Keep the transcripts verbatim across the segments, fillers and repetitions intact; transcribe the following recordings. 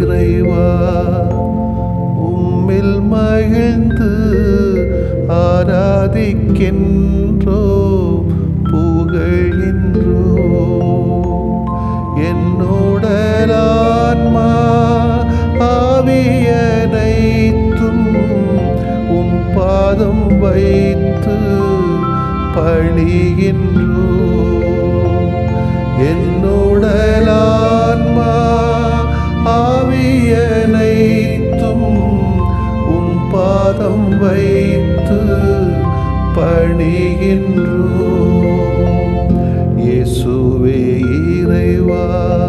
இறைவா உம்மில் மகிழ்ந்து ஆராதிக்கின்றோ புகழ்கின்றோ என்னுடலான்மா ஆவியனைத்தும் உம் பாதம் வைத்து பணிகின்றோ என்னுடலான்மா ஆவியனைத்தும் உம் பாதம் வைத்து பணிகின்றோ இயேசுவே இறைவா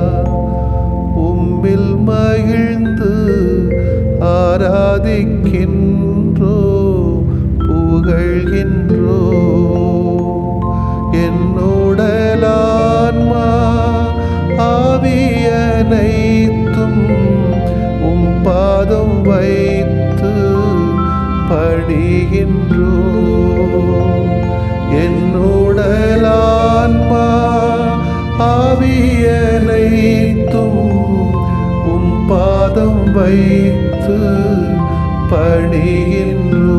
உம்மில் மகிழ்ந்து ஆராதிக்கின்றோ புகழ்கின்றோ என்னுடலான்மா ஆவியனைத்தும் உம் பாதம் வைத்து பணிகின்றோ என்னுடலான்மா ஆவியனைத்தும் உம் பாதம் வைத்து பணிகின்றோ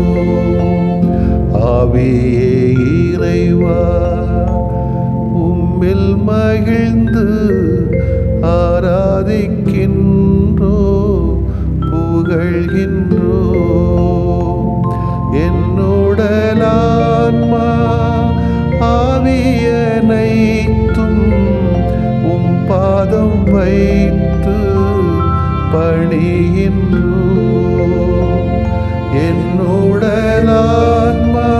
ஆவியே இறைவா உம்மில் மகிழ்ந்து ஆராதிக்கின்றோ புகழ்கின்றோ என்னுடலான்மா ஆவியனைத்தும் உம் பாதம் வைத்து பணிகின்றோ என்னுடலான்மா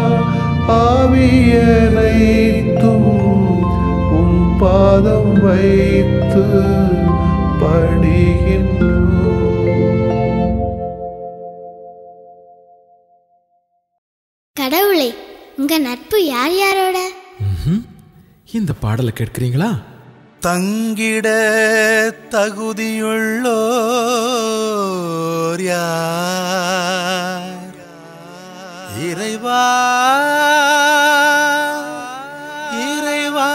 ஆவியனைத்தும் உம் பாதம் வைத்து பணிகின்றோ. கடவுளே, உங்க நட்பு யார் யாரோட? இந்த பாடலை கேட்கிறீங்களா? தங்கிட தகுதியுள்ளோர் யார்? இறைவா இறைவா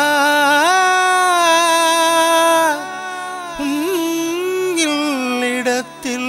இல்லிடத்தில்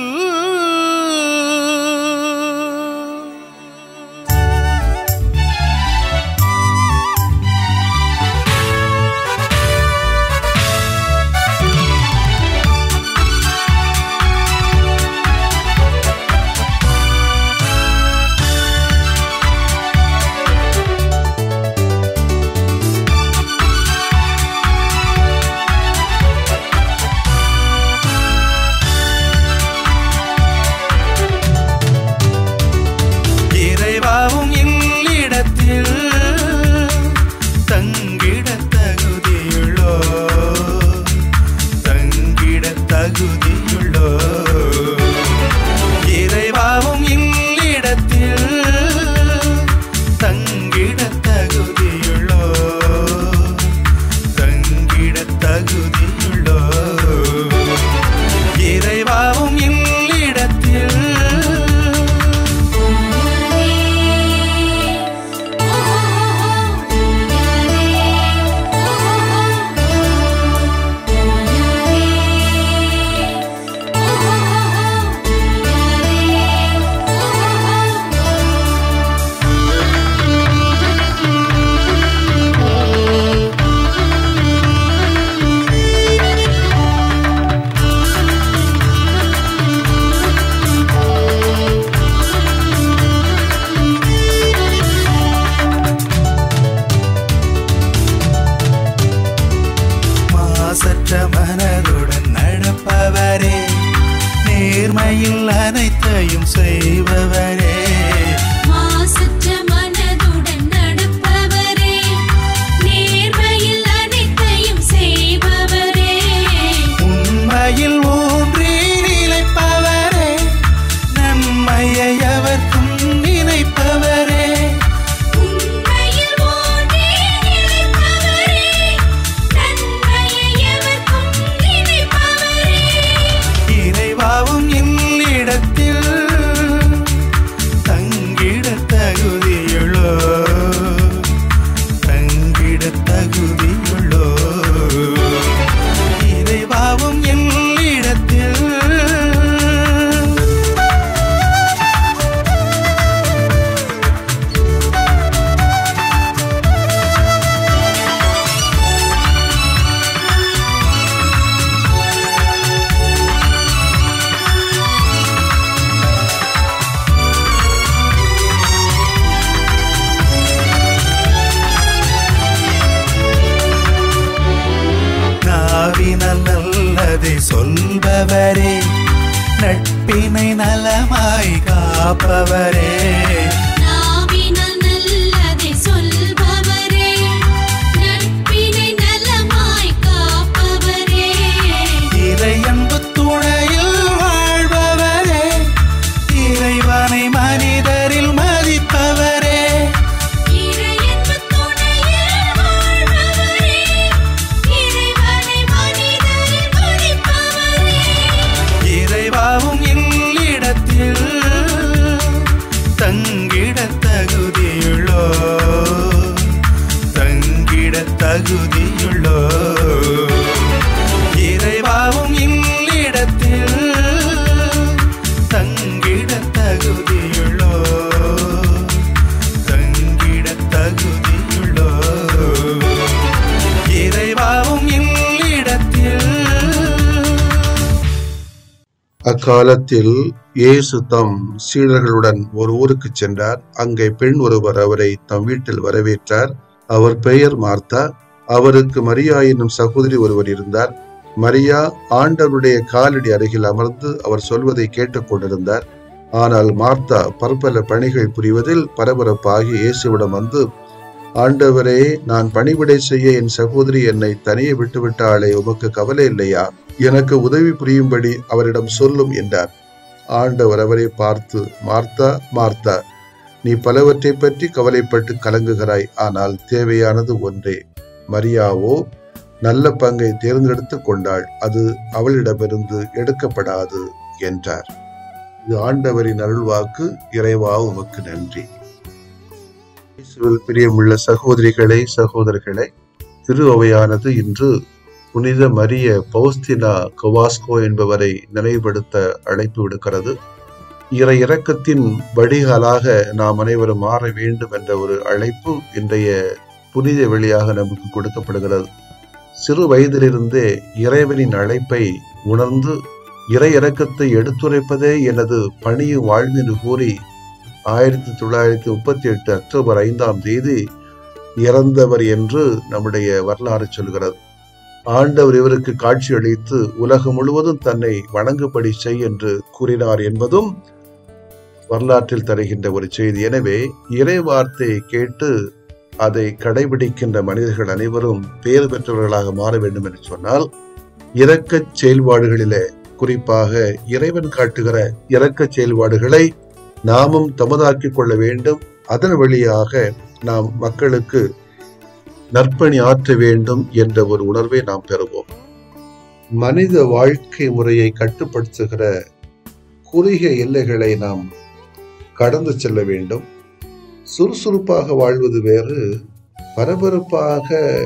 மனதுடன் நடப்பவரே, நேர்மையில் அனைத்தையும் செய்பவரே, மாசற்ற மனதுடன் நடப்பவரே, நேர்மையில் அனைத்தையும் செய்பவரே, உண்மையில் ஊன்றி நிலைப்பவரே, நன்மையை அவர்க்கும் நினைப்பவரே, உண்மையில் ஊன்றி நிலைப்பவரே, நன்மையை அவர்க்கும் நல்லதை சொல்பவரே, நட்பினை நலமாய் காப்பவரே. நாவினால் நல்லதை சொல்பவரே, நட்பினை நலமாய் காப்பவரே. இறையன்பு துணையில் வாழ்பவரே, இறைவனை மனிதரில் மதிப்பவரே. இறையன்பு துணையில் வாழ்பவரே, இறைவனை மனிதரில் மதிப்பவரே. இறைவாவும் இல்லிடத்தில் தங்கிட தகுதியுள்ளோ, தங்கிட தகுதியுள்ளோ. இறைவாவும் இல்லிடத்தில் தங்கிட தகுதியுள்ளோ, தங்கிட தகுதியுள்ளோ. இறைவாவும் இல்லிடத்தில். அக்காலத்தில் இயேசு தம் சீடர்களுடன் ஒரு ஊருக்கு சென்றார். அங்கே பெண் ஒருவர் அவரை தம் வீட்டில் வரவேற்றார். அவர் பெயர் மார்த்தா. அவருக்கு மரியா என்னும் சகோதரி ஒருவர் இருந்தார். மரியா ஆண்டவருடைய காலடி அருகில் அமர்ந்து அவர் சொல்வதை கேட்டுக் கொண்டிருந்தார். ஆனால் மார்த்தா பற்பல பணிகள் புரிவதில் பரபரப்பாகி இயேசுவிடம் வந்து, ஆண்டவரே, நான் பணிவிடை செய்ய என் சகோதரி என்னை தனியே விட்டுவிட்டாளே, உமக்கு கவலை இல்லையா? எனக்கு உதவி புரியும்படி அவரிடம் சொல்லும் என்றார். ஆண்டவர் அவரை பார்த்து, மார்த்தா மார்த்தா, நீ பலவற்றை பற்றி கவலைப்பட்டு கலங்குகிறாய், ஆனால் தேவையானது ஒன்றே. மரியாவோ நல்ல பங்கை தேர்ந்தெடுத்து கொண்டாள், அது அவளிடமிருந்து எடுக்கப்படாது என்றார். இது ஆண்டவரின் அருள்வாக்கு. இறைவா உமக்கு நன்றி. இயேசுவில் பிரியமுள்ள சகோதரிகளே, சகோதரர்களே, திரு அவையானது இன்று புனித மரிய பௌஸ்தினா கவாஸ்கோ என்பவரை நினைவுபடுத்த அழைப்பு விடுக்கிறது. இறை இரக்கத்தின் வடிகாலாக நாம் அனைவரும் மாற வேண்டும் என்ற ஒரு அழைப்பு இன்றைய புனித வெளியாக நமக்கு கொடுக்கப்படுகிறது. சிறு வயதிலிருந்தே இறைவனின் அழைப்பை உணர்ந்து இறை இரக்கத்தை எடுத்துரைப்பதே எனது பணியும் வாழ்வின் கூறி ஆயிரத்தி தொள்ளாயிரத்தி முப்பத்தி எட்டு அக்டோபர் ஐந்தாம் தேதி இறந்தவர் என்று நம்முடைய வரலாறு சொல்கிறது. ஆண்டவர் இவருக்கு காட்சி அளித்து உலகம் முழுவதும் தன்னை வணங்கும்படி செய் என்று கூறினார் என்பதும் வரலாற்றில் தருகின்ற ஒரு செய்தி. எனவே இறை வார்த்தையை கேட்டு அதை கடைபிடிக்கின்ற மனிதர்கள் அனைவரும் பேறு பெற்றவர்களாக மாற வேண்டும் என்று சொன்னால், இரக்க செயல்பாடுகளிலே குறிப்பாக இறைவன் காட்டுகிற இரக்க செயல்பாடுகளை நாமும் தமதாக்கிக் கொள்ள வேண்டும். அதன் வழியாக நாம் மக்களுக்கு நற்பணி ஆற்ற வேண்டும் என்ற ஒரு உணர்வை நாம் பெறுவோம். மனித வாழ்க்கை முறையை கட்டுப்படுத்துகிற குறுகிய எல்லைகளை நாம் கடந்து செல்ல வேண்டும். சுறுசுறுப்பாக வாழ்வது வேறு, பரபரப்பாக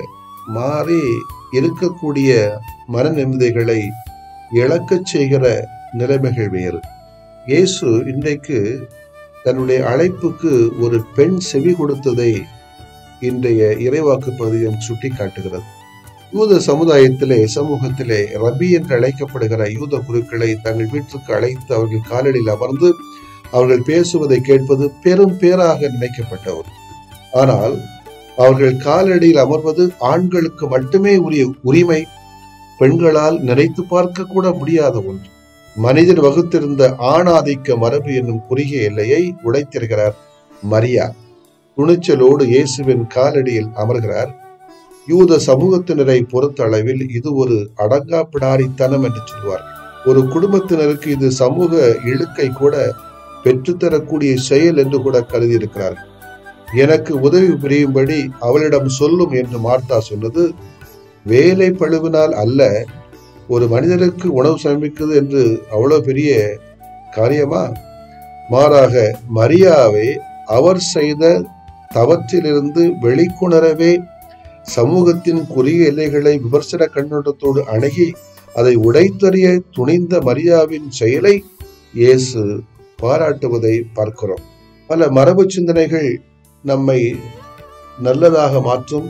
மாறி இருக்கக்கூடிய மன நிம்மதிகளை இழக்கச் செய்கிற நிலைமைகள் வேறு. இயேசு இன்றைக்கு தன்னுடைய அழைப்புக்கு ஒரு பெண் செவி கொடுத்ததை இன்றைய இறைவாக்கு பகுதியும் சுட்டி காட்டுகிறது. யூத சமுதாயத்திலே சமூகத்திலே ரபி என்று அழைக்கப்படுகிற யூத குருக்களை தங்கள் வீட்டுக்கு அழைத்து அவர்கள் காலடியில் அமர்ந்து அவர்கள் பேசுவதை கேட்பது பெரும் பேராக நினைக்கப்பட்டவர். ஆனால் அவர்கள் காலடியில் அமர்வது ஆண்களுக்கு மட்டுமே உரிய உரிமை, பெண்களால் நினைத்து பார்க்க கூட முடியாத ஒன்று. மனிதன் வகுத்திருந்த ஆணாதிக்க மரபு என்னும் குறுகிய எல்லையை உடைத்திருக்கிறார் மரியா. துணிச்சலோடு இயேசுவின் காலடியில் அமர்கிறார். யூத சமூகத்தினரை பொறுத்த அளவில் இது ஒரு அடங்கா பிடாரித்தனம் என்று சொல்வார்கள். ஒரு குடும்பத்தினருக்கு இது சமூக இழுக்கை கூட பெற்றுத்தரக்கூடிய செயல் என்று கூட கருதி இருக்கிறார்கள். எனக்கு உதவி புரியும்படி அவளிடம் சொல்லும் என்று மார்த்தா சொன்னது வேலை பழுவினால் அல்ல, ஒரு மனிதனுக்கு உணவு சமைக்குது என்று அவ்வளவு பெரிய காரியமா? மாறாக மரியாவை அவர் செய்த தவற்றிலிருந்து வெளிக்கொணரவே சமூகத்தின் குறுகிய எல்லைகளை விமர்சன கண்ணோட்டத்தோடு அணுகி அதை உடைத்தறிய துணிந்த மரியாவின் செயலை இயேசு பாராட்டுவதை பார்க்கிறோம். பல மரபு சிந்தனைகள் நம்மை நல்லதாக மாற்றும்,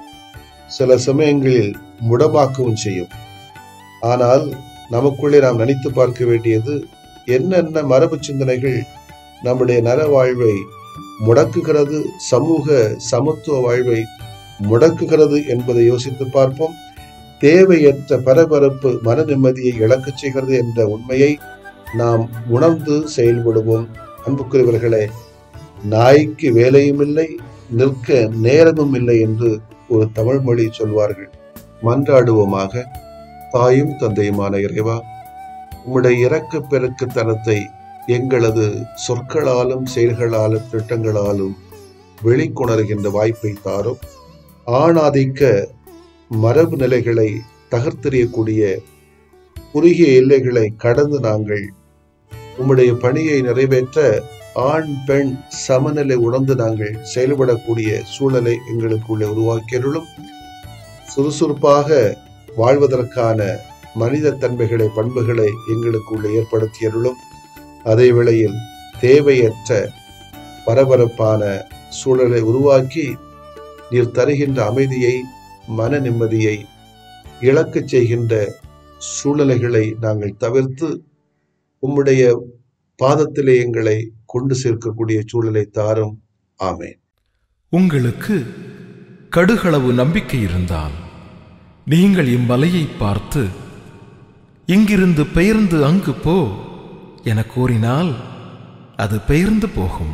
சில சமயங்களில் முடமாக்கவும் செய்யும். ஆனால் நமக்குள்ளே நாம் நினைத்து பார்க்க வேண்டியது, என்னென்ன மரபு சிந்தனைகள் நம்முடைய நல வாழ்வை முடக்குகிறது, சமூக சமத்துவ வாழ்வை முடக்குகிறது என்பதை யோசித்து பார்ப்போம். தேவையற்ற பரபரப்பு மன நிம்மதியை இழக்கச் செய்கிறது என்ற உண்மையை நாம் உணர்ந்து செயல்படுவோம். அன்புக்குரியவர்களே, நாய்க்கு வேலையும் இல்லை, நிற்க நேரமும் இல்லை என்று ஒரு தமிழ் மொழி சொல்வார்கள். மன்றாடுவோமாக. தாயும் தந்தையுமான இறைவா, உம்முடைய இரக்க பெருக்கு தனத்தை எங்களது சொற்களாலும் செயல்களாலும் திட்டங்களாலும் வெளிக்கொணர்கின்ற வாய்ப்பை தாரும். ஆணாதிக்க மரபு நிலைகளை தகர்த்தெறியக்கூடிய குறுகிய எல்லைகளை கடந்து நாங்கள் உம்முடைய பணியை நிறைவேற்ற ஆண் பெண் சமநிலை உணர்ந்து நாங்கள் செயல்படக்கூடிய சூழலை எங்களுக்குள்ளே உருவாக்கியருளும். சுறுசுறுப்பாக வாழ்வதற்கான மனித தன்மைகளை பண்புகளை எங்களுக்குள்ளே ஏற்படுத்தியருளும். அதே வேளையில் தேவையற்ற பரபரப்பான சூழலை உருவாக்கி நீர் தருகின்ற அமைதியை மன நிம்மதியை இழக்கச் செய்கின்ற சூழ்நிலைகளை நாங்கள் தவிர்த்து உம்முடைய பாதத்திலே எங்களை கொண்டு சேர்க்கக்கூடிய சூழலை தாரும். ஆமென். உங்களுக்கு கடுகளவு நம்பிக்கை இருந்தால் நீங்கள் இம்மலையை பார்த்து இங்கிருந்து பெயர்ந்து அங்கு போ என கூறினால் அது பெயர்ந்து போகும்.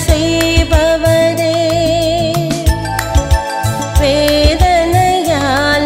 வேதனையால்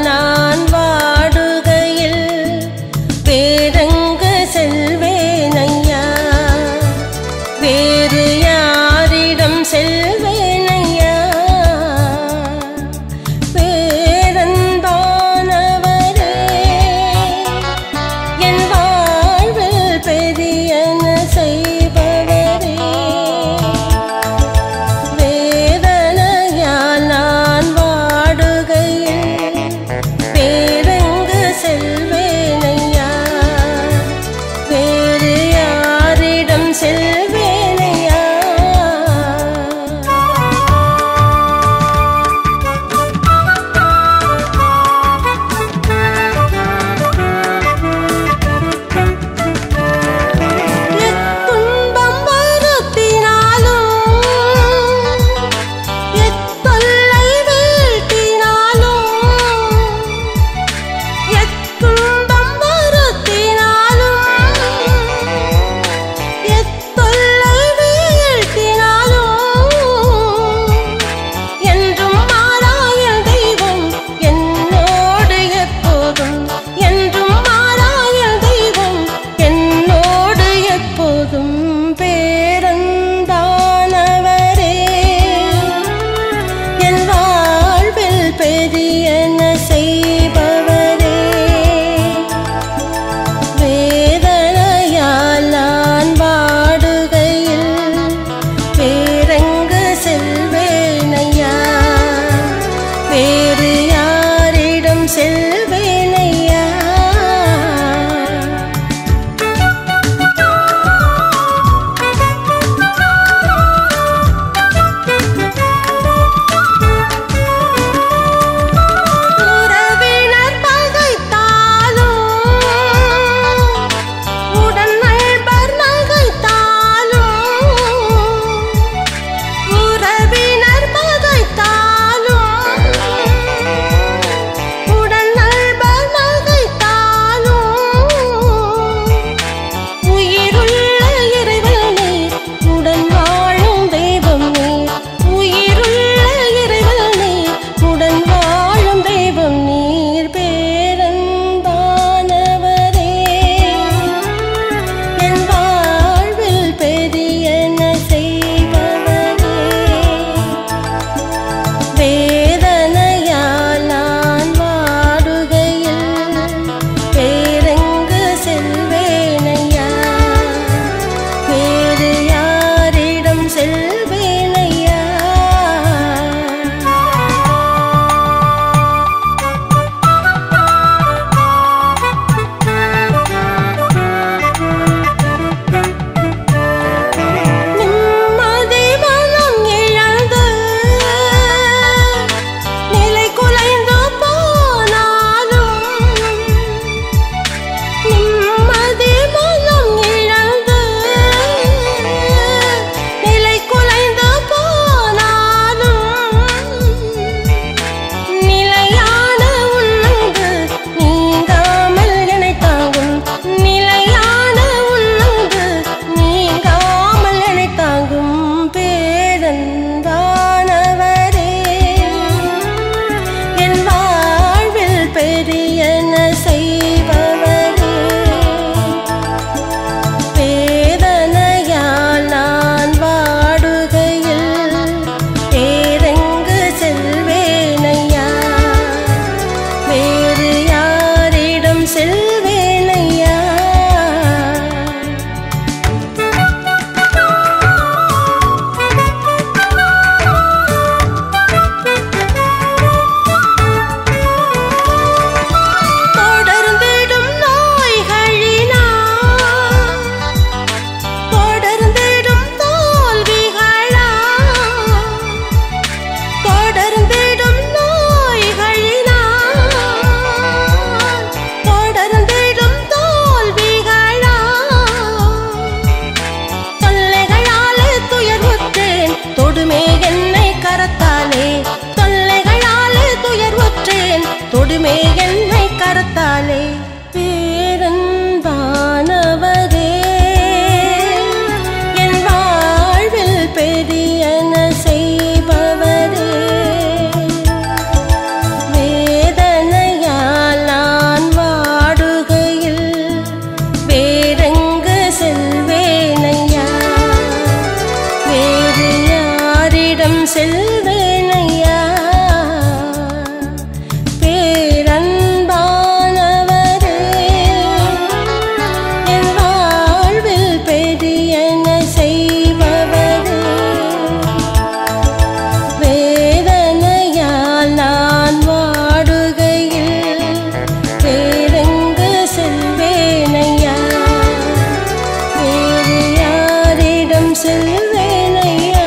செல்வேனையா.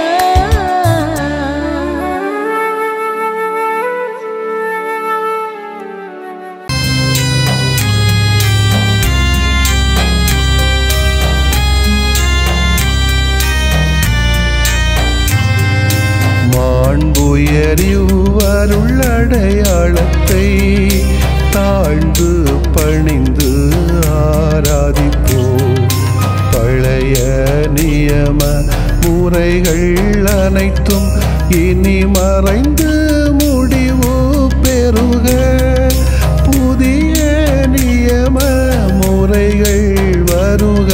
மாண்புயரிவருள்ளடையாளத்தை தாழ்ந்து பணிந்து ஆராதிப்போ. பழைய நியம முறைகள் அனைத்தும் இனி மறைந்து முடிவு பெறுக. புதிய நியம முறைகள் வருக.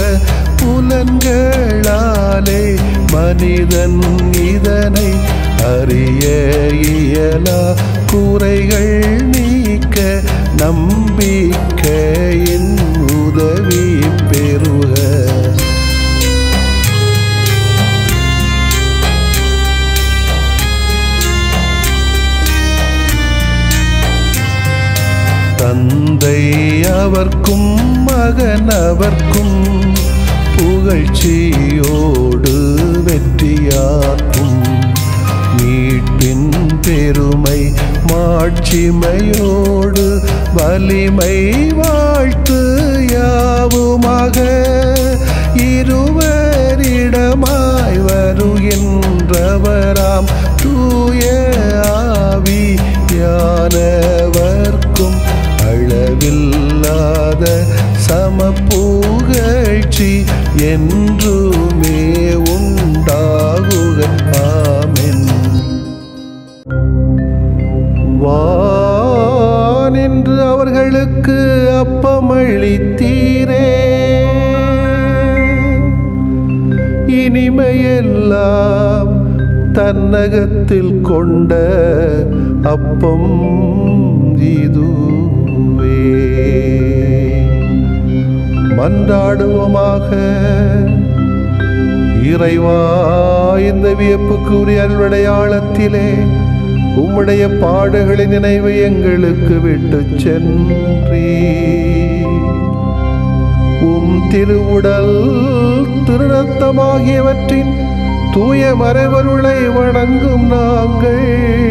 புலன்களாலே மனிதன் இதனை அறிய இயலா. குறைகள் நீக்க நம்பிக்கையின் உதவி பெறுக. தந்தை அவர்க்கும் மகன் அவர்க்கும் புகழ்ச்சியோடு வெற்றியாக்கும். மீட்பின் பெருமை மாட்சிமையோடு வலிமை வாழ்த்து யாவுமாக. இருவரிடமாய் வருகின்றவராம் தூய ஆவியானவர்க்கும் அளவில்லாத சமப்புகழ்ச்சி என்றுமே உண்டாகுக. ஆமென். வானின்று அவர்களுக்கு அப்பமளித்தீரே. இனிமையெல்லாம் தன்னகத்தில் கொண்ட அப்பம் இதுவே. மன்றாடுவோமாக. இறைவா, இந்த வியப்புக்குரிய அருளடையாளத்திலே உம்முடைய பாடுகளின் நினைவை எங்களுக்கு விட்டு சென்றீ. உம் திருவுடல் திருரத்தமாகியவற்றின் தூய மறைவருளை வணங்கும் நாங்கள்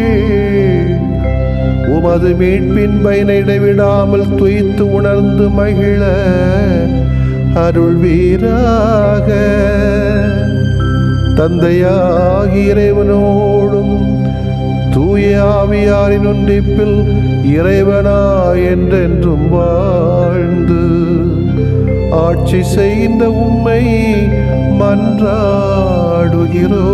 உமது மீட்பின் பயனை இடைவிடாமல் துய்த்து உணர்ந்து மகிழ அருள்வீராக. தந்தையாகிய இறைவனோடும் தூய ஆவியாரின் ஒன்றிப்பில் இறைவனா என்றென்றும் வாழ்ந்து ஆட்சி செய்கின்ற உம்மை மன்றாடுகிறோ.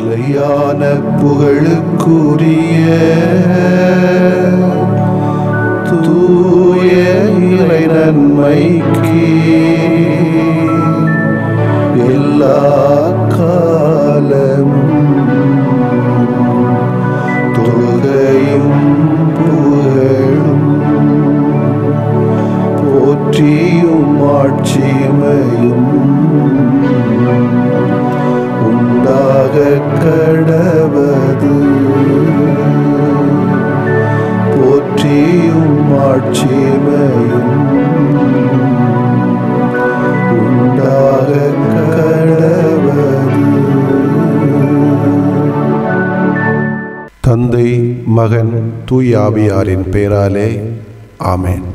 நிலையான புகழுக்குரிய தூய இறை நன்மைக்கு எல்லா காலமும் தொழுகையும் புகழும் போற்றியும் ஆட்சிமையும் உண்டாக கடவது. போற்றியும் ஆட்சிமையும் உண்டாக கடவது. தந்தை, மகன், தூய ஆவியாரின் பெயராலே ஆமென்.